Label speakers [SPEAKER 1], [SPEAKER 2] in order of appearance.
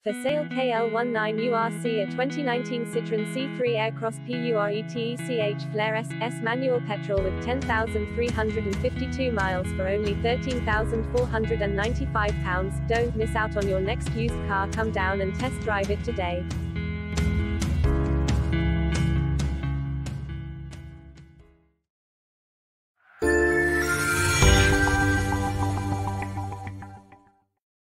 [SPEAKER 1] For sale KL19URC, a 2019 Citroen C3 Aircross PURETECH FLAIR S manual petrol with 10,352 miles for only £13,495. Don't miss out on your next used car. Come down and test drive it today.